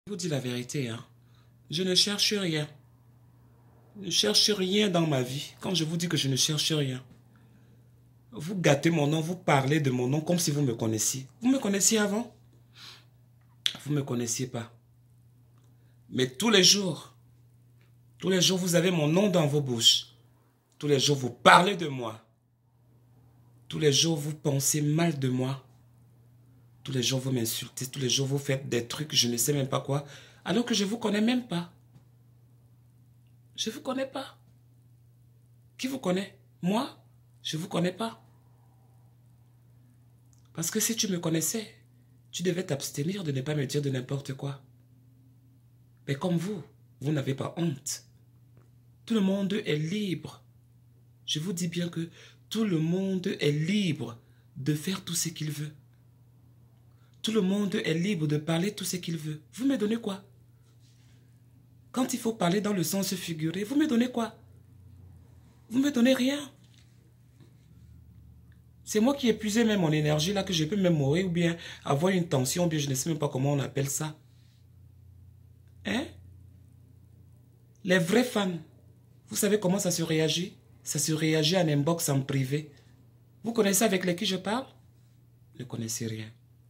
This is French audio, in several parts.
Je vous dis la vérité, hein. Je ne cherche rien. Je ne cherche rien dans ma vie. Quand je vous dis que je ne cherche rien, vous gâtez mon nom, vous parlez de mon nom comme si vous me connaissiez. Vous me connaissiez avant? Vous ne me connaissiez pas. Mais tous les jours, vous avez mon nom dans vos bouches. Tous les jours, vous parlez de moi. Tous les jours, vous pensez mal de moi. Tous les jours, vous m'insultez. Tous les jours, vous faites des trucs, je ne sais même pas quoi. Alors que je ne vous connais même pas. Je ne vous connais pas. Qui vous connaît? Moi? Je ne vous connais pas. Parce que si tu me connaissais, tu devais t'abstenir de ne pas me dire de n'importe quoi. Mais comme vous n'avez pas honte. Tout le monde est libre. Je vous dis bien que tout le monde est libre de faire tout ce qu'il veut. Tout le monde est libre de parler tout ce qu'il veut. Vous me donnez quoi? Quand il faut parler dans le sens figuré, vous me donnez quoi? Vous me donnez rien. C'est moi qui épuisais même mon énergie là, que je peux même mourir ou bien avoir une tension, ou bien je ne sais même pas comment on appelle ça. Hein? Les vrais fans, vous savez comment ça se réagit? Ça se réagit en inbox, en privé. Vous connaissez avec qui je parle? Ne connaissez rien.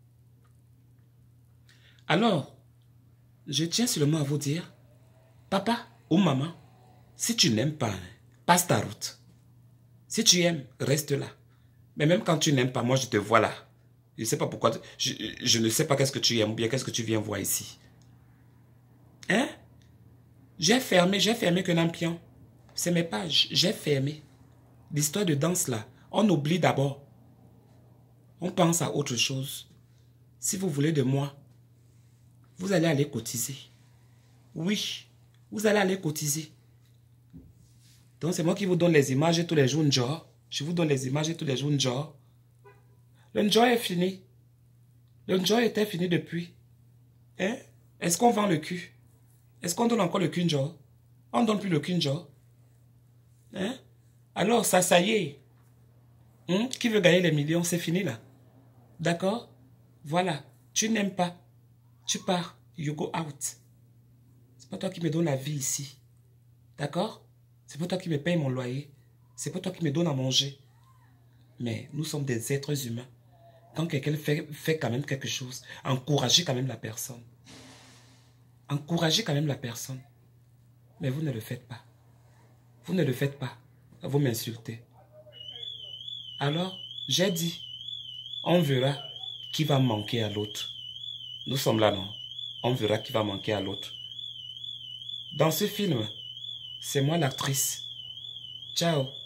Alors, je tiens seulement à vous dire, papa ou maman, si tu n'aimes pas, passe ta route. Si tu aimes, reste là. Mais même quand tu n'aimes pas, moi je te vois là. Je ne sais pas pourquoi, je ne sais pas qu'est-ce que tu aimes ou bien qu'est-ce que tu viens voir ici. Hein? J'ai fermé que Nampion. C'est mes pages, j'ai fermé. L'histoire de danse là, on oublie d'abord. On pense à autre chose. Si vous voulez de moi, vous allez aller cotiser. Oui, vous allez aller cotiser. Donc c'est moi qui vous donne les images tous les jours, genre. Je vous donne les images tous les jours, genre. Le Njoy est fini. Le Njoy était fini depuis. Hein? Est-ce qu'on vend le cul? Est-ce qu'on donne encore le cul, genre? On ne donne plus le cul, genre. Hein? Alors, ça y est. Hein? Qui veut gagner les millions? C'est fini, là. D'accord? Voilà. Tu n'aimes pas. Tu pars. You go out. C'est pas toi qui me donne la vie ici. D'accord? C'est pas toi qui me paye mon loyer. C'est pas toi qui me donne à manger. Mais nous sommes des êtres humains. Quand quelqu'un fait quand même quelque chose, encouragez quand même la personne. Encouragez quand même la personne. Mais vous ne le faites pas. Vous ne le faites pas. Vous m'insultez. Alors, j'ai dit, on verra qui va manquer à l'autre. Nous sommes là, non? On verra qui va manquer à l'autre. Dans ce film, c'est moi l'actrice. Ciao.